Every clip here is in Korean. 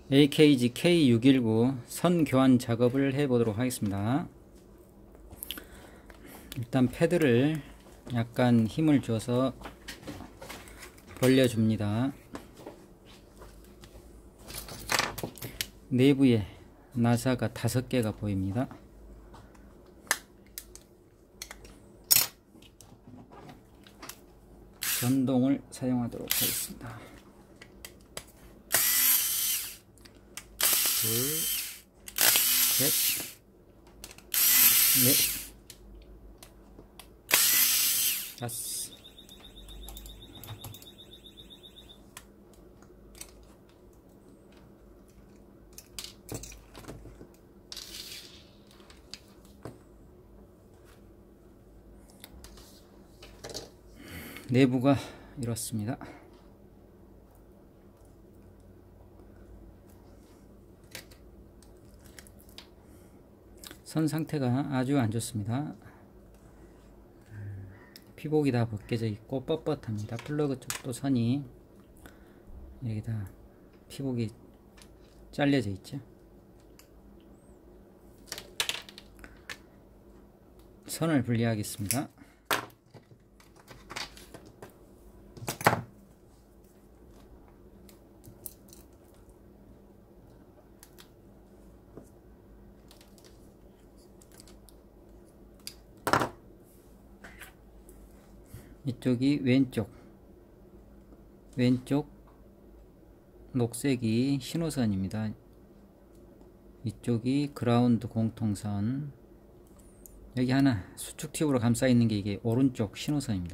AKG K619 선 교환 작업을 해 보도록 하겠습니다. 일단 패드를 약간 힘을 줘서 벌려줍니다. 내부에 나사가 5개가 보입니다. 전동을 사용하도록 하겠습니다. 둘, 셋, 넷, 다섯. 내부가 이렇습니다. 선 상태가 아주 안 좋습니다. 피복이 다 벗겨져 있고 뻣뻣합니다. 플러그 쪽도 선이 여기 다 피복이 잘려져 있죠. 선을 분리하겠습니다. 이쪽이 왼쪽 녹색이 신호선입니다. 이쪽이 그라운드 공통선, 여기 하나 수축 튜브로 감싸 있는 게 이게 오른쪽 신호선입니다.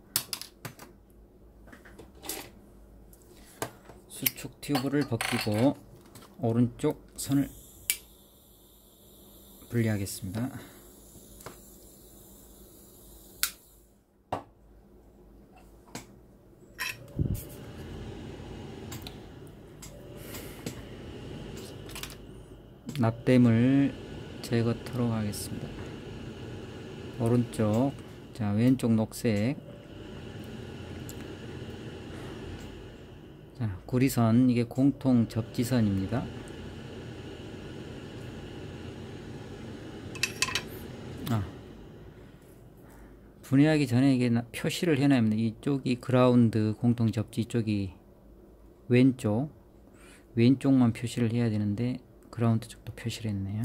수축 튜브를 벗기고 오른쪽 선을 분리하겠습니다. 납땜을 제거토록 하겠습니다. 오른쪽, 자, 왼쪽 녹색, 자, 구리선, 이게 공통 접지선입니다. 분해하기 전에 이게 표시를 해놔야 합니다. 이쪽이 그라운드 공통 접지, 이쪽이 왼쪽만 표시를 해야 되는데 그라운드 쪽도 표시를 했네요.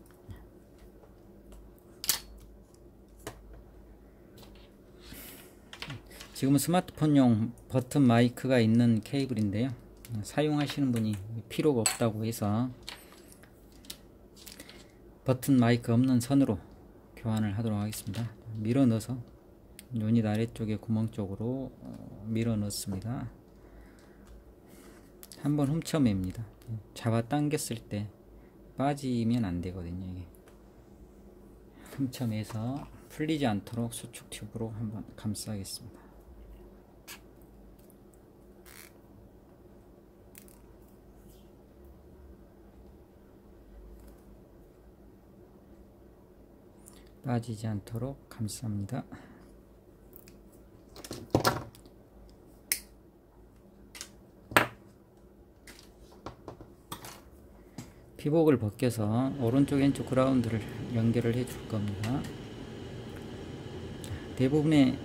지금은 스마트폰용 버튼 마이크가 있는 케이블인데요, 사용하시는 분이 필요가 없다고 해서 버튼 마이크 없는 선으로 교환을 하도록 하겠습니다. 밀어 넣어서 유닛 아래쪽에 구멍 쪽으로 밀어 넣습니다. 한번 훔쳐맵니다. 잡아 당겼을 때 빠지면 안 되거든요. 이게 훔쳐매서 풀리지 않도록 수축 튜브로 한번 감싸겠습니다. 빠지지 않도록 감쌉니다. 피복을 벗겨서 오른쪽 왼쪽 그라운드를 연결을 해 줄 겁니다. 대부분의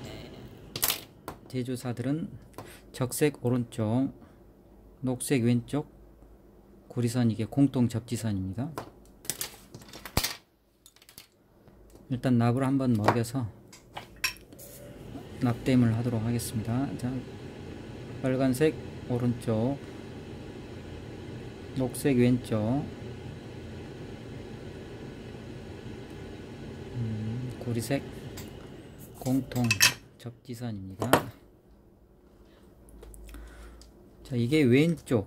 제조사들은 적색 오른쪽, 녹색 왼쪽 구리선, 이게 공통 접지선입니다. 일단 납을 한번 먹여서 납땜을 하도록 하겠습니다. 자, 빨간색 오른쪽, 녹색 왼쪽, 구리색 공통 접지선입니다. 자, 이게 왼쪽,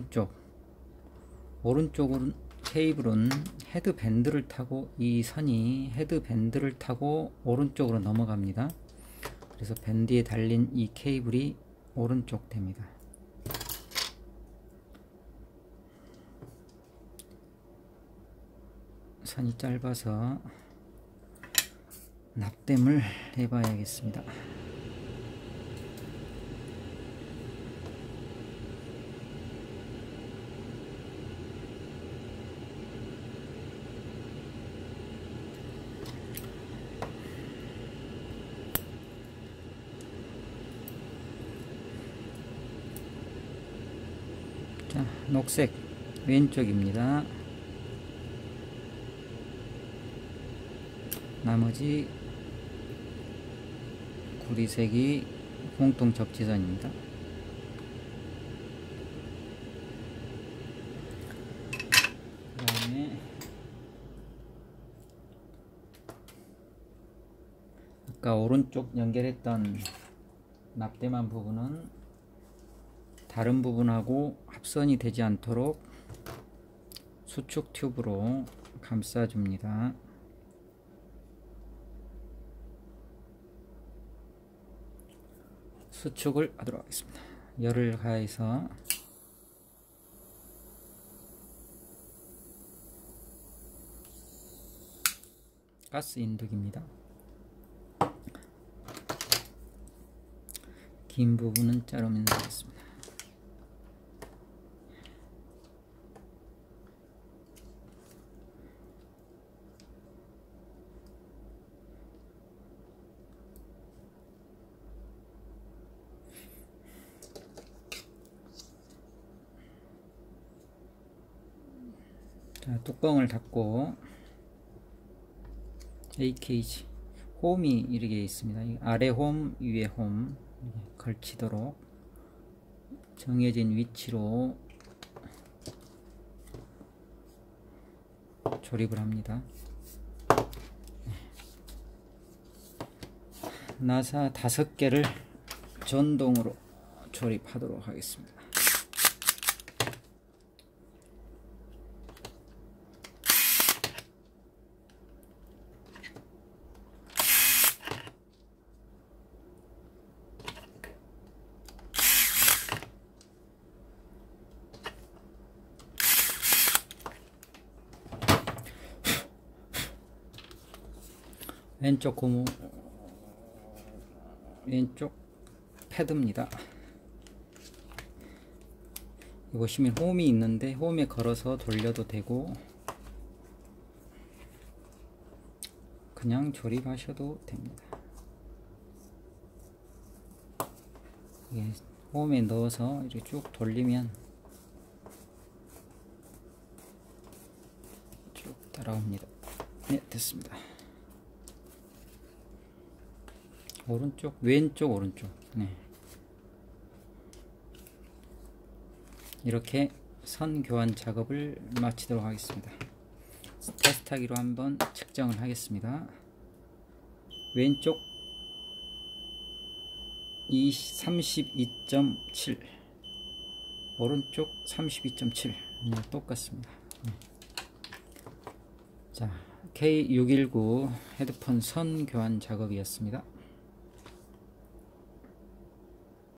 오른쪽은 케이블은 헤드밴드를 타고, 이 선이 헤드밴드를 타고 오른쪽으로 넘어갑니다. 그래서 밴드에 달린 이 케이블이 오른쪽 됩니다. 선이 짧아서 납땜을 해봐야겠습니다. 자, 녹색 왼쪽입니다. 나머지 구리색이 공통 접지선입니다. 그 다음에 아까 오른쪽 연결했던 납땜한 부분은 다른 부분하고 합선이 되지 않도록 수축 튜브로 감싸줍니다. 수축을 하도록 하겠습니다. 열을 가해서 가스 인두기입니다. 긴 부분은 자르면 되겠습니다. 자, 뚜껑을 닫고 AKG 홈이 이렇게 있습니다. 아래 홈, 위에 홈 걸치도록 정해진 위치로 조립을 합니다. 나사 5개를 전동으로 조립하도록 하겠습니다. 왼쪽 고무, 왼쪽 패드입니다. 보시면 홈이 있는데 홈에 걸어서 돌려도 되고 그냥 조립하셔도 됩니다. 홈에 넣어서 이렇게 쭉 돌리면 쭉 따라옵니다. 네, 됐습니다. 오른쪽, 왼쪽, 오른쪽. 네. 이렇게 선 교환 작업을 마치도록 하겠습니다. 테스트하기로 한번 측정을 하겠습니다. 왼쪽 32.7, 오른쪽 32.7. 똑같습니다. 자, K619 헤드폰 선 교환 작업이었습니다.